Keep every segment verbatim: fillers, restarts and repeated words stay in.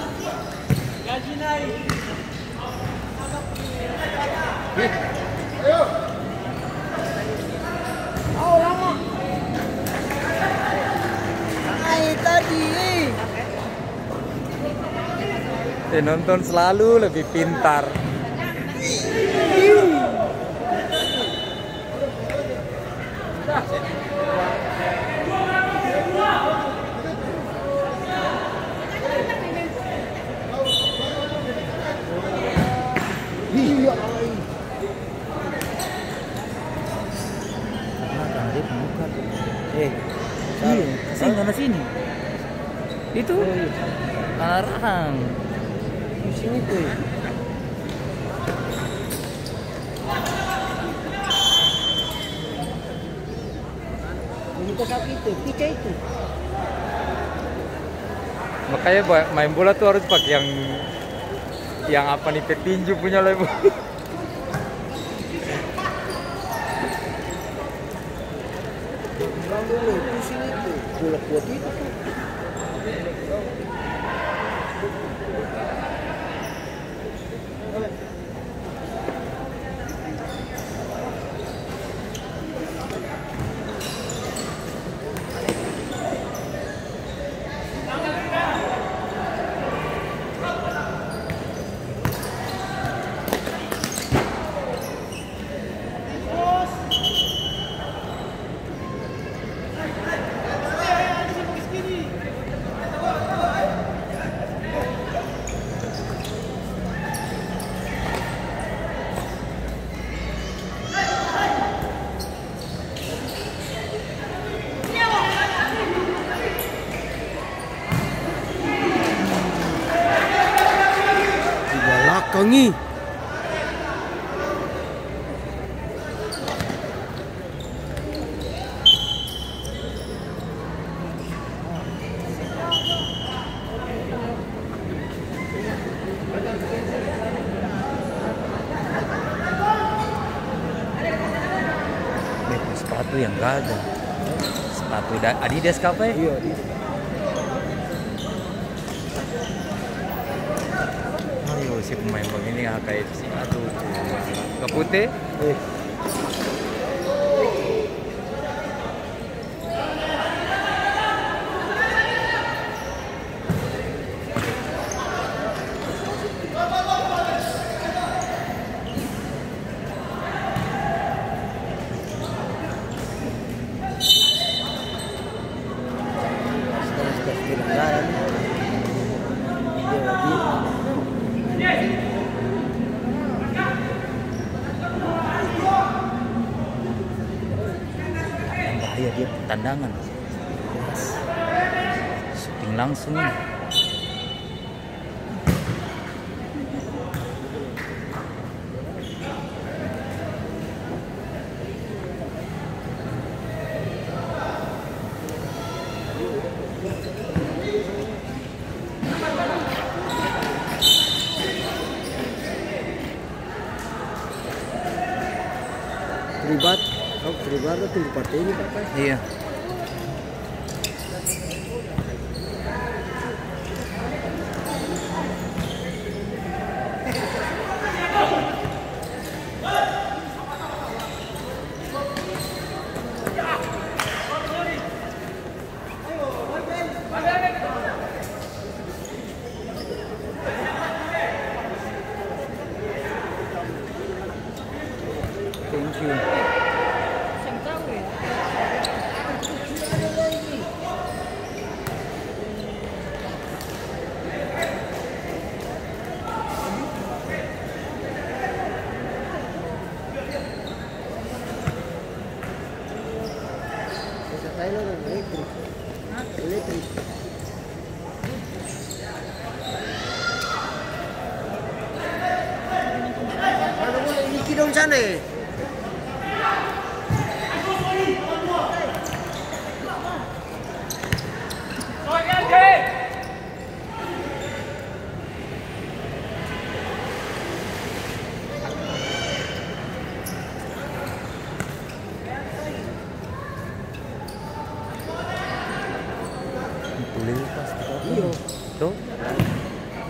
Gaji naik. Ayo. Oh, lama. Naik tadi. Eh, nonton selalu lebih pintar. Iya. Eh, iya, kesini sana sini. Itu arang. Di sini tuh. Ini pesawat itu, pica itu. Makanya main bola tuh harus pakai yang yang apa nih, petinju punya lo ibu. Bilang dulu di sini tuh, bola kuat itu tuh. Kangi. Sepatu yang gak ada. Sepatu Adidas apa ya? Iya, Adidas. Ayo si pemain begini H K F C, aduh, ke putih. Eh. Bahaya dia tendangan. Shooting langsung ini. Terlibat, oh terlibat tuh partai ini Pak. Iya. Thank you. Elektrik. Elektrik. Ada boleh ini kidong sana eh. Boleh pas kita. Iya. Tuh.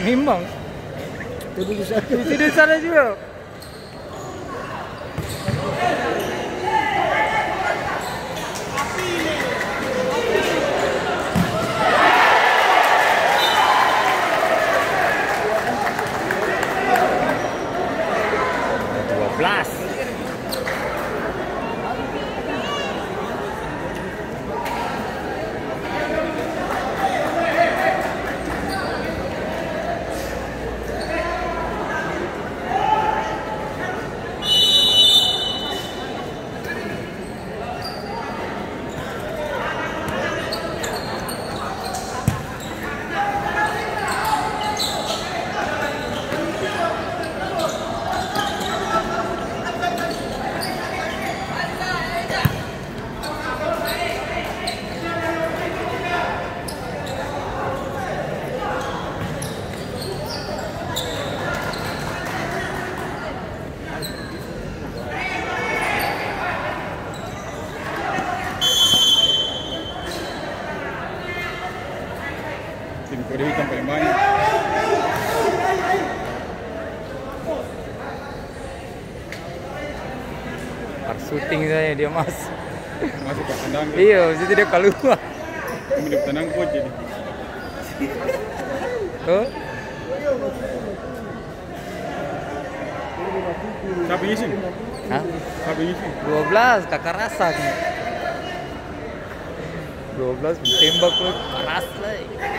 Imbang. Tadi di sana. Itu di sana juga. dua belas. Tim Korea hitam paling banyak. Pas syuting saya dia mas. Masuk ke kandang. Iya, situ dia keluar. Kemudian tenang coach jadi. Tuh. Siapa isi? Hah? Siapa isi? dua belas kakak rasa. dua belas tembak lu keras lah.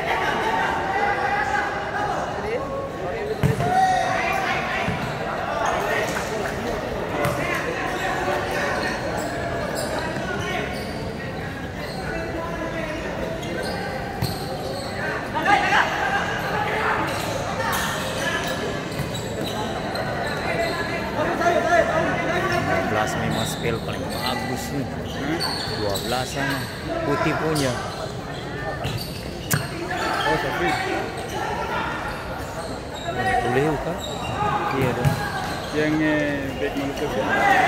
dua belas memang spell paling bagus nih. dua belas sana putih punya. Oh, tapi Boleh kan? Iya dong. yang eh, back manusia.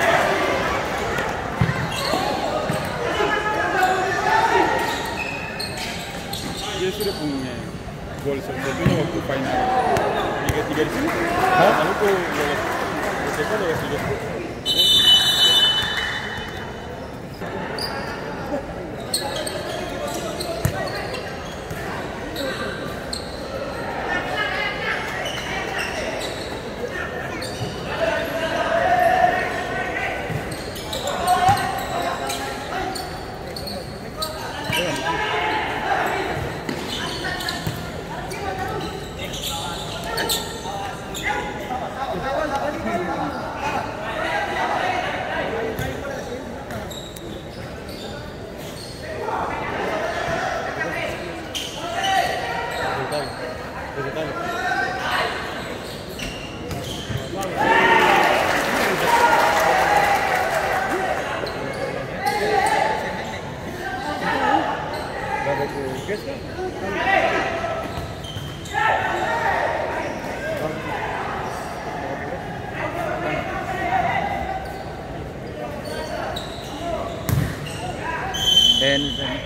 Dia sudah punya gol satu-satunya waktu final tiga tiga di sini. Lalu tuh lolos, siapa lolos tiga. Dan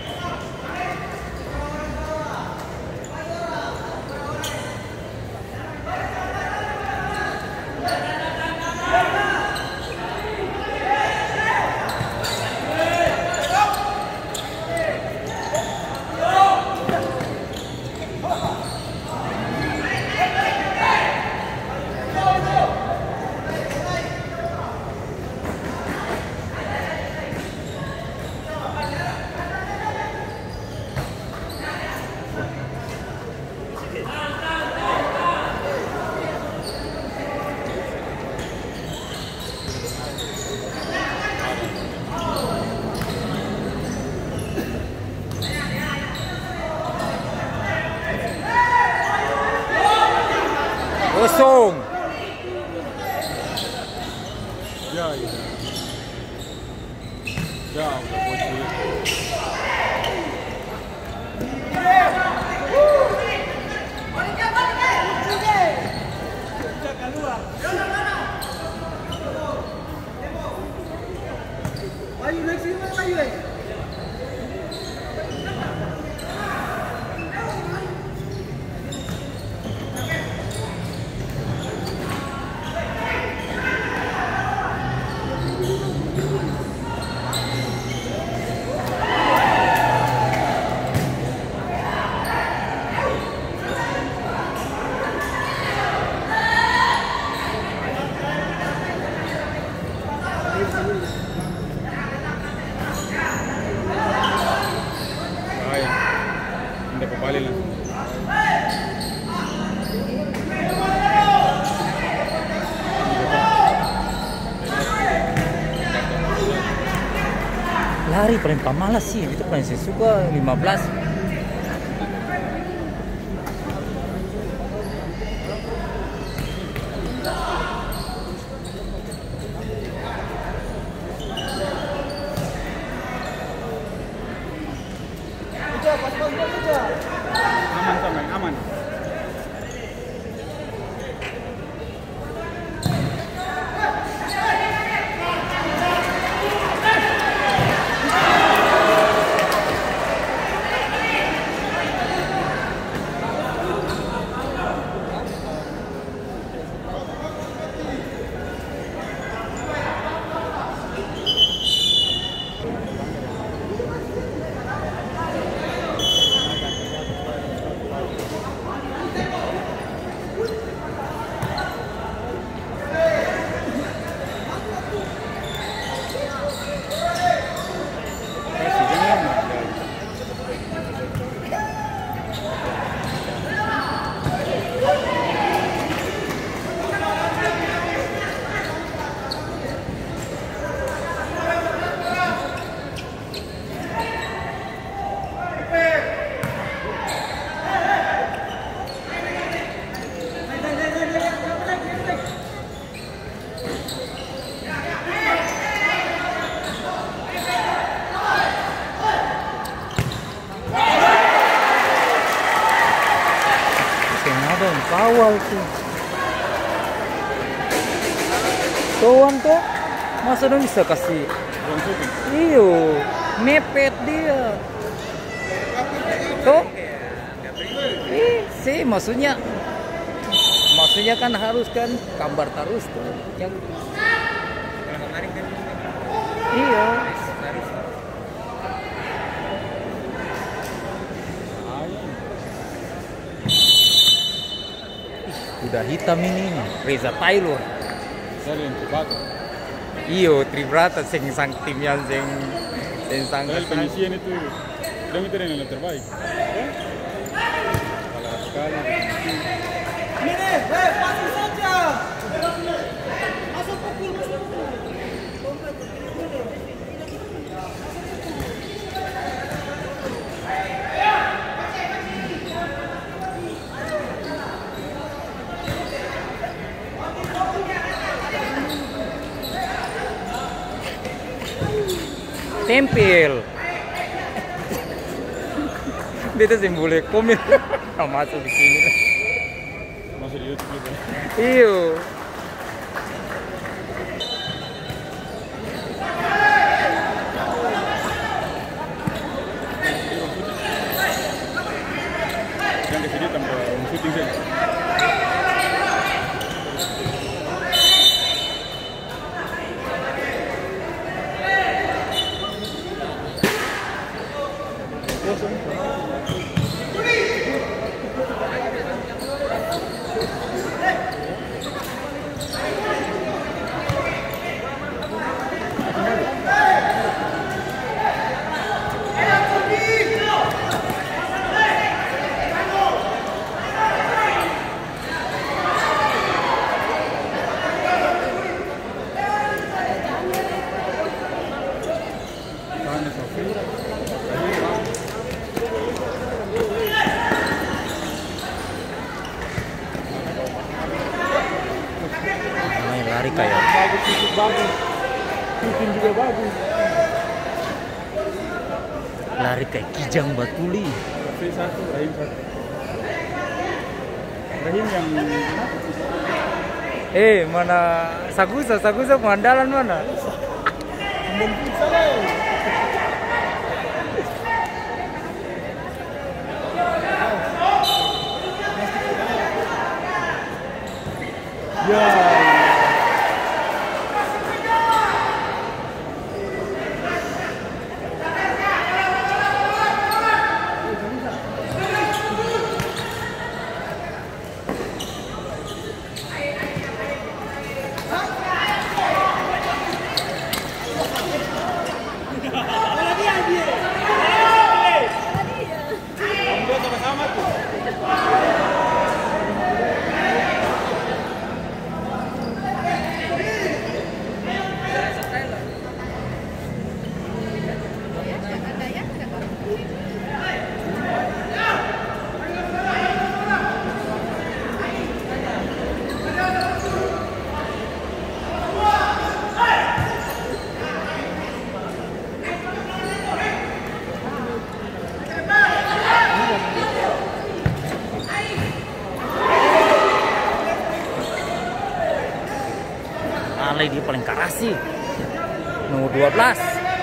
kosong. Ya, ya. Ya, udah bocil. Ayo naik sini mas, ayo. Bahaya. Anda kembali langsung. Lari paling pemalas sih, itu paling saya suka lima belas. Aman sama aman. Kawal tuh. Tuan tuh, masa dong bisa kasih? Iyo, mepet dia. Tuh, ih, sih maksudnya, maksudnya kan harus kan gambar terus tuh. Yang, iya. Udah hitam ini, Reza Taylor. Saya yang Tribrata. Iyo, Tribrata sing sang timnya sing sing sang. Saya penyisian itu, dia itu yang terbaik. Kalah sekali. Ini, hei, pasang saja. Masuk pukul, masuk pukul. Tempel. Beta sih boleh komen. Masuk di sini. Masuk di YouTube gitu. Iyo. Yang kesini tambah syuting saja. Main lari kayak Bagus, fisik bagus. Shooting juga bagus. lari kayak Kijang Batuli. Tapi satu, Rahim satu. Rahim yang Eh, mana Sagusa, Sagusa pengandalan mana? Mungkin salah. ya kali dia paling keras sih. Nomor dua belas.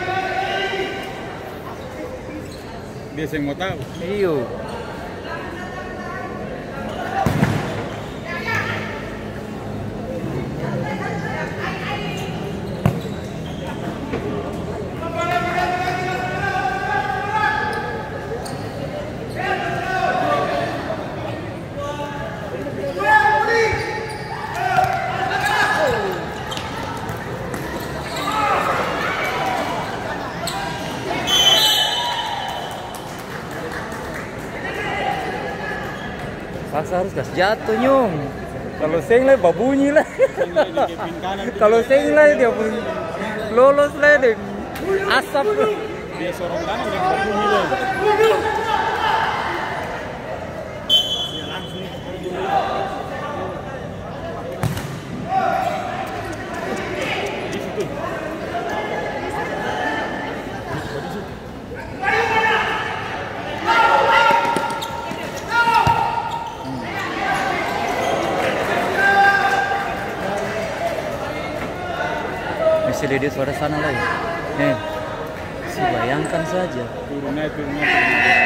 Dia yang mau tahu. Iyo. Paksa harus gas jatuh nyung. Kalau seng lah babunyi lah. Kalau seng lah dia pun lolos lah deh. Asap. Dia sorong kanan dan berbunyi lah. Di situ. Masih di suara sana lagi. Eh, si bayangkan saja. Turunnya, turunnya, turunnya.